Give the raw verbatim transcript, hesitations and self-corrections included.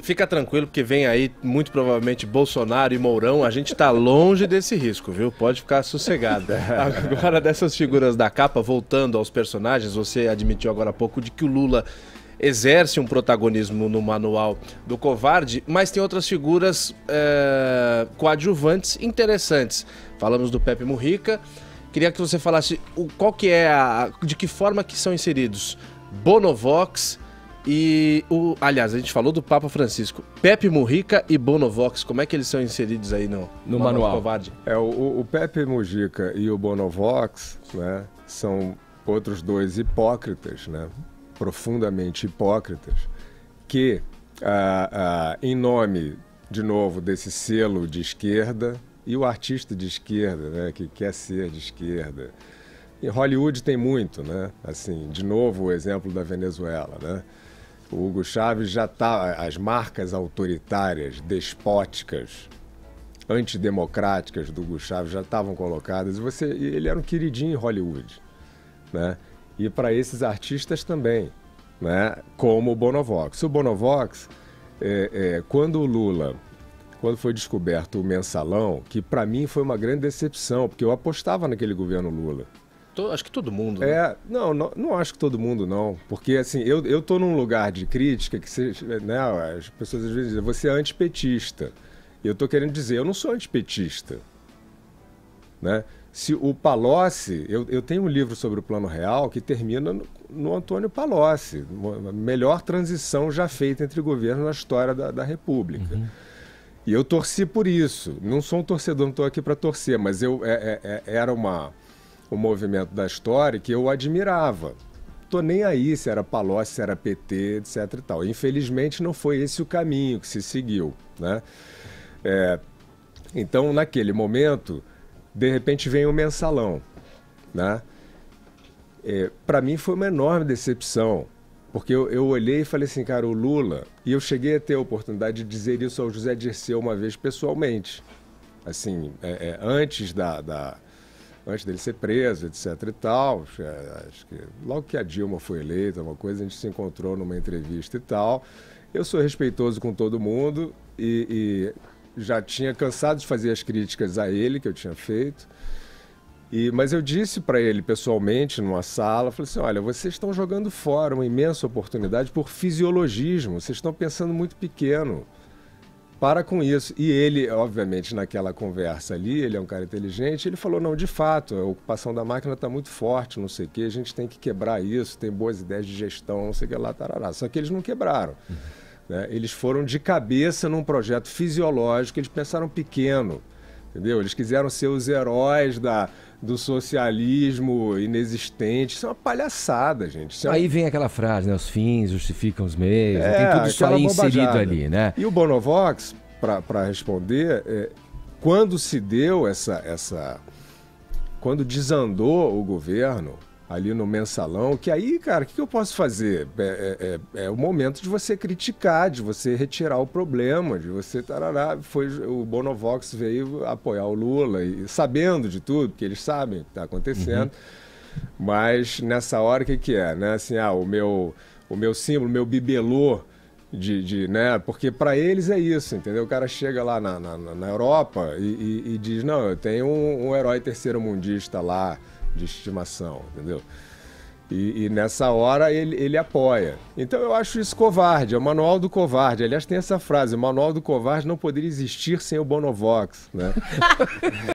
Fica tranquilo, porque vem aí, muito provavelmente, Bolsonaro e Mourão. A gente tá longe desse risco, viu? Pode ficar sossegado. Agora, dessas figuras da capa, voltando aos personagens, você admitiu agora há pouco de que o Lula exerce um protagonismo no manual do covarde, mas tem outras figuras é, coadjuvantes interessantes. Falamos do Pepe Mujica. Queria que você falasse o, qual que é a, de que forma que são inseridos Bonovox e o, aliás, a gente falou do Papa Francisco. Pepe Mujica e Bonovox, como é que eles são inseridos aí no, no, no manual, manual do covarde? É, o, o Pepe Mujica e o Bonovox, né, são outros dois hipócritas, né, profundamente hipócritas, que ah, ah, em nome, de novo, desse selo de esquerda, e o artista de esquerda, né, que quer ser de esquerda. Em Hollywood tem muito, né? Assim, de novo o exemplo da Venezuela, né? O Hugo Chávez já tá, as marcas autoritárias, despóticas, antidemocráticas do Hugo Chávez já estavam colocadas. E você, ele era um queridinho em Hollywood, né? E para esses artistas também, né? Como o Bonovox. O Bonovox, é, é, quando o Lula Quando foi descoberto o mensalão, que para mim foi uma grande decepção, porque eu apostava naquele governo Lula. Tô, acho que todo mundo, né? É, não, não, não acho que todo mundo, não. Porque, assim, eu, eu tô num lugar de crítica que, você, né, as pessoas às vezes dizem, você é antipetista. E eu tô querendo dizer, eu não sou antipetista. Né? Se o Palocci, eu, eu tenho um livro sobre o Plano Real que termina no, no Antônio Palocci, a melhor transição já feita entre governos na história da, da República. Uhum. E eu torci por isso. Não sou um torcedor, não estou aqui para torcer, mas eu, é, é, era uma, um movimento da história que eu admirava. Estou nem aí se era Palocci, se era P T, etc e tal. Infelizmente não foi esse o caminho que se seguiu, né? É, então, naquele momento, de repente vem o mensalão, né? É, para mim foi uma enorme decepção. Porque eu, eu olhei e falei assim, cara, o Lula... E eu cheguei a ter a oportunidade de dizer isso ao José Dirceu uma vez pessoalmente. Assim, é, é, antes, da, da, antes dele ser preso, etc e tal. Acho que logo que a Dilma foi eleita, uma coisa, a gente se encontrou numa entrevista e tal. Eu sou respeitoso com todo mundo e, e já tinha cansado de fazer as críticas a ele, que eu tinha feito. E, mas eu disse para ele pessoalmente, numa sala, falei assim, olha, vocês estão jogando fora uma imensa oportunidade por fisiologismo, vocês estão pensando muito pequeno, para com isso. E ele, obviamente, naquela conversa ali, ele é um cara inteligente, ele falou, não, de fato, a ocupação da máquina está muito forte, não sei o quê, a gente tem que quebrar isso, tem boas ideias de gestão, não sei o que lá, tarará. Só que eles não quebraram. Uhum. Né? Eles foram de cabeça num projeto fisiológico, eles pensaram pequeno. Entendeu? Eles quiseram ser os heróis da, do socialismo inexistente. Isso é uma palhaçada, gente. Isso é aí um... vem aquela frase, né? Os fins justificam os meios. É, tem tudo isso aí inserido ali, né? E o Bonovox, para responder, é, quando se deu essa, essa... Quando desandou o governo ali no mensalão, que aí, cara, o que, que eu posso fazer? É, é, é o momento de você criticar, de você retirar o problema, de você... Tarará. Foi, o Bonovox veio apoiar o Lula, e, sabendo de tudo, porque eles sabem o que está acontecendo, uhum. Mas nessa hora, o que, que é? Né? Assim, ah, o, meu, o meu símbolo, o meu bibelô, de, de, né? Porque para eles é isso, entendeu? O cara chega lá na, na, na Europa e, e, e diz, não, eu tenho um, um herói terceiro-mundista lá, de estimação, entendeu? E, e nessa hora ele, ele apoia. Então eu acho isso covarde, é o manual do covarde. Aliás, tem essa frase, o manual do covarde não poderia existir sem o Bonovox, né?